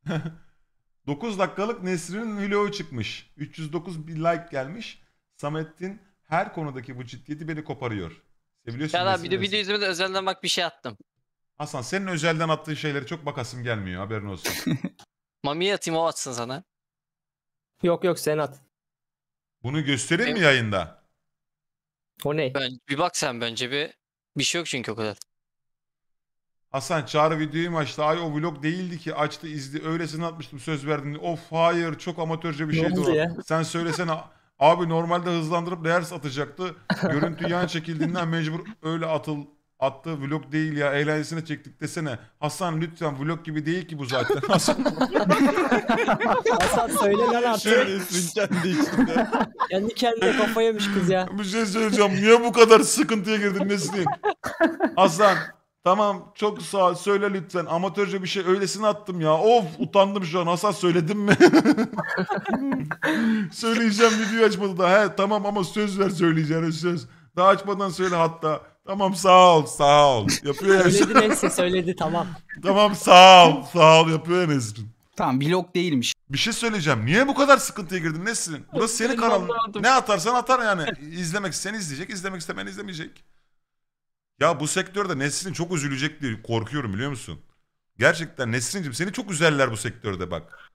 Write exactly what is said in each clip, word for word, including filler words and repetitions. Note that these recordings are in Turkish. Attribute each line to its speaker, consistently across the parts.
Speaker 1: dokuz dakikalık Nesrin'in vlogu çıkmış. üç yüz dokuz bir like gelmiş. Samet'in her konudaki bu ciddiyeti beni koparıyor. Seviyorsun
Speaker 2: Ya da
Speaker 1: Nesrin,
Speaker 2: bir de
Speaker 1: Nesrin.
Speaker 2: video izlemede özelden bak bir şey attım.
Speaker 1: Hasan senin özelden attığın şeyleri çok bakasım gelmiyor, haberin olsun.
Speaker 2: Mami'ye atayım, o atsın sana.
Speaker 3: Yok yok sen at.
Speaker 1: Bunu göstereyim mi
Speaker 2: Benim-
Speaker 1: yayında?
Speaker 3: O ne?
Speaker 2: Ben, bir bak sen bence bir. Bir şey yok çünkü o kadar.
Speaker 1: Hasan Çağrı videoyu mu açtı? Ay o vlog değildi ki, açtı izli. Öylesine atmıştım, söz verdin. Of hayır, çok amatörce bir
Speaker 3: Ne
Speaker 1: şeydi
Speaker 3: oldu
Speaker 1: o.
Speaker 3: ya?
Speaker 1: Sen söylesene. Abi normalde hızlandırıp reels atacaktı. Görüntü yan çekildiğinden mecbur öyle atıl attı. Vlog değil ya, eğlencesine çektik desene. Hasan lütfen, vlog gibi değil ki bu zaten. Hasan
Speaker 3: Hasan söyle lan artık.
Speaker 4: Nesrin kendi içinde.
Speaker 3: Kendi kendine kafa yemiş kız ya.
Speaker 1: bir şey söyleyeceğim. Niye bu kadar sıkıntıya girdin Nesrin? Hasan tamam çok sağ ol, söyle lütfen. Amatörce bir şey öylesine attım ya. Of utandım şu an. Hasan söyledim mi? Söyleyeceğim, video açmadı da. He tamam ama söz ver, söyleyeceğine söz. Daha açmadan söyle hatta. Tamam sağ ol sağ ol. Yapıyor ya.
Speaker 3: Söyledi neyse söyledi tamam.
Speaker 1: Tamam sağ ol sağ ol yapıyor ya Nesrin.
Speaker 5: Tamam vlog değilmiş.
Speaker 1: Bir şey söyleyeceğim. Niye bu kadar sıkıntıya girdin Nesrin? Burası senin
Speaker 2: Ben de
Speaker 1: kanalın.
Speaker 2: anlamadım.
Speaker 1: Ne atarsan atar yani. İzlemek isteyen izleyecek, izlemek istemeyen izlemeyecek. Ya bu sektörde Nesrin çok üzülecek diye korkuyorum, biliyor musun? Gerçekten Nesrin'cim seni çok üzerler bu sektörde bak.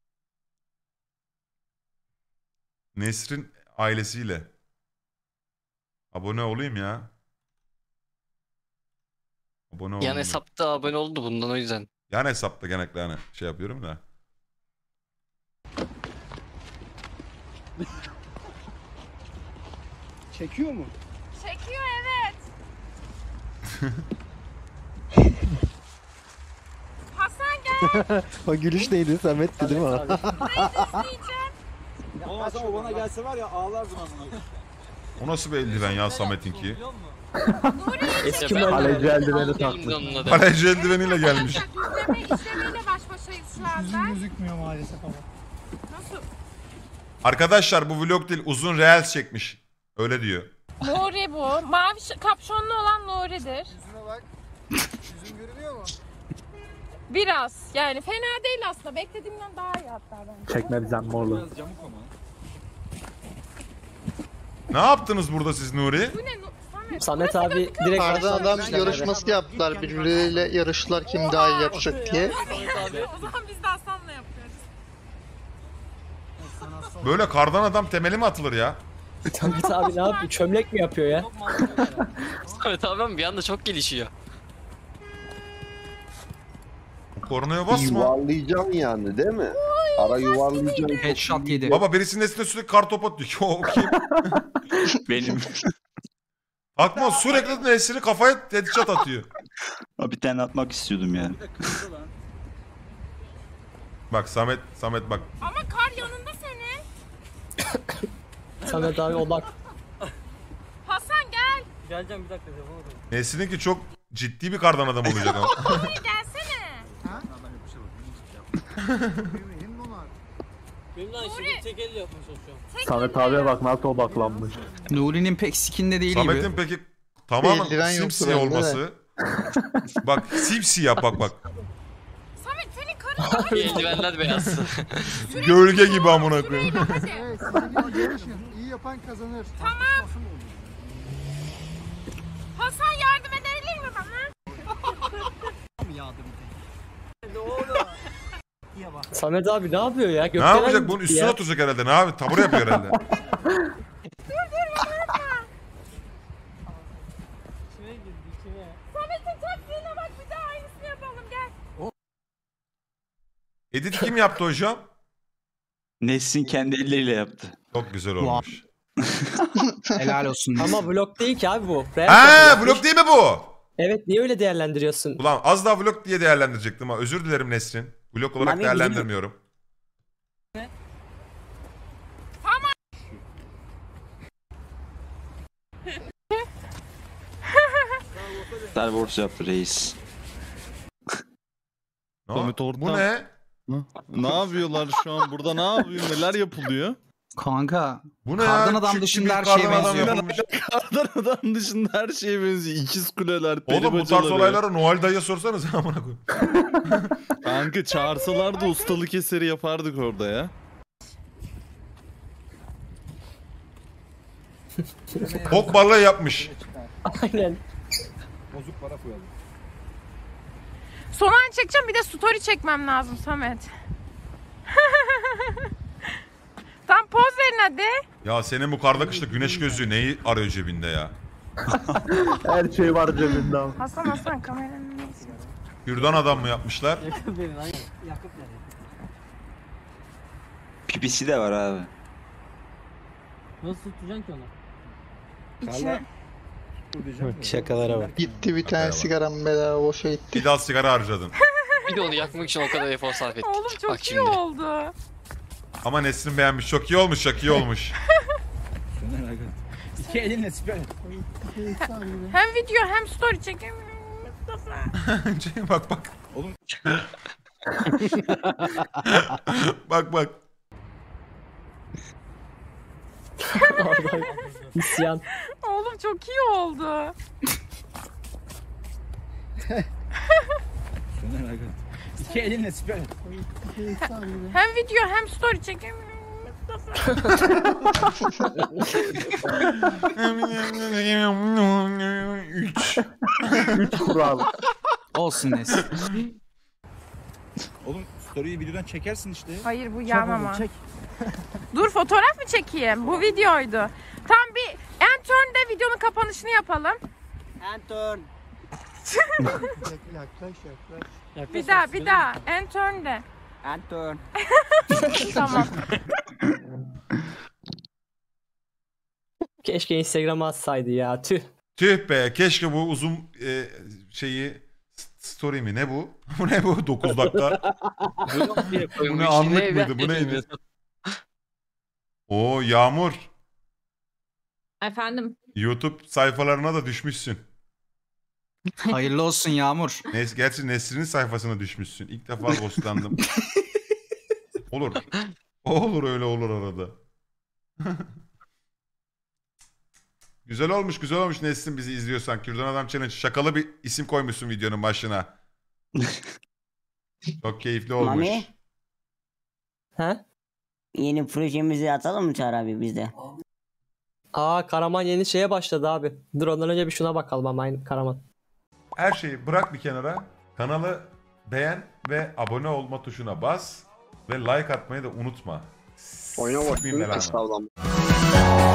Speaker 1: Nesrin ailesiyle. Abone olayım ya. Abone olayım.
Speaker 2: Yan hesapta abone oldu bundan, o yüzden.
Speaker 1: Yan hesapta genellikle hani şey yapıyorum da.
Speaker 6: Çekiyor mu?
Speaker 7: Çekiyor evet. Hasan gel.
Speaker 6: O gülüş neydi? Samet'ti değil mi?
Speaker 7: Neydi isteyeceğim?
Speaker 4: Oğlum Hasan o bana gelse var ya ağlardım amına.
Speaker 1: O nasıl bir eldiven ya Samet'inki?
Speaker 3: Eski
Speaker 2: Ben-
Speaker 3: mal.
Speaker 6: Kaleci eldiveni
Speaker 2: Elimde
Speaker 6: takmış.
Speaker 2: onun adı.
Speaker 1: Kaleci eldiveniyle gelmiş.
Speaker 7: İzleme, izlemeyle baş başayız şu anda.
Speaker 6: gözükmüyor maalesef ama.
Speaker 7: Nasıl?
Speaker 1: Arkadaşlar bu vlog değil, uzun reels çekmiş. Öyle diyor.
Speaker 7: Nuri bu. Mavi ş- kapşonlu olan Nuri'dir.
Speaker 6: Yüzüne bak. Yüzün görünüyor mu?
Speaker 7: Biraz. Yani fena değil aslında. Beklediğimden daha iyi hatta bence.
Speaker 6: Çekme bizden morlu.
Speaker 4: Biraz camuk ama.
Speaker 1: Ne yaptınız burada siz Nuri?
Speaker 7: Bu ne? Nu- Samet.
Speaker 3: Samet abi direkt
Speaker 8: Kardan adam
Speaker 3: başlamışlar
Speaker 8: yarışması yaptılar, birbirleriyle yarıştılar kim daha iyi yapacak diye.
Speaker 7: O zaman biz de Hasan'la yapıyoruz.
Speaker 1: Böyle kardan adam temeli mi atılır ya?
Speaker 3: böyle. Samet abi ne yapıyor? Çömlek mi yapıyor ya?
Speaker 2: Evet abi ama bir anda çok gelişiyor.
Speaker 1: Kornaya basma.
Speaker 9: Yuvarlayacaksın yani değil mi? Ara yuvarlayacaksın.
Speaker 5: Headshot yedi.
Speaker 1: Baba birisinin üstüne sürekli kar top atıyor. O kim?
Speaker 10: Benim.
Speaker 1: Akma sürekli Nesrin'i kafaya headshot atıyor.
Speaker 10: Bir tane atmak istiyordum yani.
Speaker 1: Bak Samet, Samet bak.
Speaker 7: Ama kar yanında senin.
Speaker 3: Samet abi odak.
Speaker 7: Hasan gel.
Speaker 3: Geleceğim bir dakika yapamadım.
Speaker 1: Nesrin'inki çok ciddi bir kardan adam olacak ama.
Speaker 7: Nuri gelsene.
Speaker 3: Benim lan
Speaker 7: Nuri.
Speaker 3: tek elle yapmaya çalışıyorum.
Speaker 7: Tek
Speaker 6: Samet
Speaker 7: elle
Speaker 6: abiye
Speaker 7: yap.
Speaker 6: bak nasıl odaklanmış.
Speaker 5: Nuri'nin pek skinde değil gibi.
Speaker 1: Samet'in peki tamamen
Speaker 8: Eldiven yoktur
Speaker 1: simsiyah
Speaker 8: bende de.
Speaker 1: olması. Bak simsiyah bak bak.
Speaker 7: Samet senin karın daha
Speaker 2: Eldivenler beyaz.
Speaker 1: Gölge gibi amına koyayım.
Speaker 7: hadi.
Speaker 6: İyi yapan kazanır.
Speaker 7: Tamam. Hasan yardım edebilir mi bana?
Speaker 3: Samet abi ne yapıyor ya?
Speaker 1: Ne
Speaker 3: Gökdelen
Speaker 1: yapacak?
Speaker 3: mi
Speaker 1: Bunun
Speaker 3: gitti
Speaker 1: üstüne
Speaker 3: ya?
Speaker 1: oturacak herhalde. Ne abi? Tabure yapıyor herhalde.
Speaker 7: Samet'in taktiğine bak, bir daha aynısını yapalım gel.
Speaker 1: Edit kim yaptı hocam?
Speaker 10: Nesrin kendi elleriyle yaptı.
Speaker 1: Çok güzel olmuş.
Speaker 5: Helal olsun.
Speaker 3: Ama vlog değil ki abi bu. Real
Speaker 1: Haa
Speaker 3: yapmış.
Speaker 1: vlog değil mi bu?
Speaker 3: Evet niye öyle değerlendiriyorsun?
Speaker 1: Ulan az daha vlog diye değerlendirecektim ha. Özür dilerim Nesrin. Vlog olarak
Speaker 3: Mami,
Speaker 1: değerlendirmiyorum.
Speaker 10: Star Wars yaptı reis.
Speaker 1: Ne?
Speaker 4: Samet
Speaker 1: Bu
Speaker 4: ortam.
Speaker 1: ne?
Speaker 4: Ne yapıyorlar şu an burada, ne yapıyor, neler yapılıyor?
Speaker 5: Kanka.
Speaker 1: Bu ne
Speaker 5: Kardan
Speaker 1: ya?
Speaker 5: adam
Speaker 1: Küçük
Speaker 5: dışında
Speaker 1: bir
Speaker 5: her şeye
Speaker 1: kardan adam
Speaker 5: benziyor.
Speaker 1: yapılmış.
Speaker 4: Kardan adam dışında her şeye benziyor. İkiz kuleler, peri
Speaker 1: Oğlum bu tarz
Speaker 4: bacaları.
Speaker 1: olayları Noel dayıya sorsanız amına koyayım.
Speaker 4: Kanka çağırsalar da ustalık eseri yapardık orada ya.
Speaker 1: Bok balığı yapmış.
Speaker 3: Aynen.
Speaker 6: Bozuk para koyalım.
Speaker 7: Son an çekeceğim, bir de story çekmem lazım Samet. Tam poz verin hadi.
Speaker 1: Ya senin bu karda kışta güneş gözlüğü neyi arıyor cebinde ya?
Speaker 6: Her şey var cebinde abi.
Speaker 7: Hasan Hasan kameranın neyse.
Speaker 1: Kürdan adam mı yapmışlar?
Speaker 10: Pipisi de var abi.
Speaker 3: Nasıl tutacaksın ki onu?
Speaker 7: İçine.
Speaker 3: Şakalara bak.
Speaker 8: Gitti bir
Speaker 1: Hakikaten
Speaker 8: tane
Speaker 1: bak.
Speaker 8: sigaram bedava boşa gitti.
Speaker 1: Bir daha sigara harcadın.
Speaker 2: Bir de onu yakmak için o kadar efor sarf ettik.
Speaker 7: Oğlum çok
Speaker 2: Bak
Speaker 7: iyi
Speaker 2: şimdi.
Speaker 7: oldu.
Speaker 1: Ama Nesrin beğenmiş. Çok iyi olmuş, çok iyi olmuş.
Speaker 5: İki elinle süper.
Speaker 7: Hem video hem story çekeyim. Mustafa.
Speaker 1: Şey, bak bak.
Speaker 4: Oğlum.
Speaker 1: Bak bak.
Speaker 3: İsyan.
Speaker 7: Oğlum çok iyi oldu.
Speaker 5: İki elinle süper.
Speaker 7: Hem video hem story çekeyim. Mustafa.
Speaker 1: Üç.
Speaker 6: Üç kural.
Speaker 5: Olsun Nesin.
Speaker 4: Oğlum story'yi videodan çekersin işte.
Speaker 7: Hayır bu yağmama. Dur fotoğraf mı çekeyim? Bu videoydu. Tam bir end turn'de videonun kapanışını yapalım.
Speaker 6: End turn. Yaklaş yaklaş.
Speaker 7: Bir daha bir daha. End turn'de.
Speaker 6: End turn.
Speaker 7: Tamam.
Speaker 3: Keşke Instagram'a atsaydı ya. Tüh.
Speaker 1: Tüh be, keşke bu uzun e, şeyi story mi ne bu? Bu ne bu? dokuz dakika. Bu ne anlık mıydı? Bu neydi? Oo Yağmur.
Speaker 7: Efendim.
Speaker 1: YouTube sayfalarına da düşmüşsün.
Speaker 5: Hayırlı olsun Yağmur.
Speaker 1: Nes Gerçi Nesrin'in sayfasına düşmüşsün. İlk defa ghostlandım. Olur. Olur öyle olur arada. Güzel olmuş güzel olmuş Nesrin bizi izliyorsan. Kürdan Adam Challenge. Şakalı bir isim koymuşsun videonun başına. Çok keyifli olmuş.
Speaker 11: Mami,
Speaker 3: Ha?
Speaker 11: yeni projemizi atalım mı Çağrı abi bizde?
Speaker 3: Aa Karaman yeni şeye başladı abi. Dur ondan önce bir şuna bakalım ama aynı Karaman.
Speaker 1: Her şeyi bırak bir kenara. Kanalı beğen ve abone olma tuşuna bas. Ve like atmayı da unutma.
Speaker 9: Oyna
Speaker 1: Sikmeyeyim
Speaker 9: bakayım.
Speaker 1: belanı.
Speaker 9: Estağfurullah.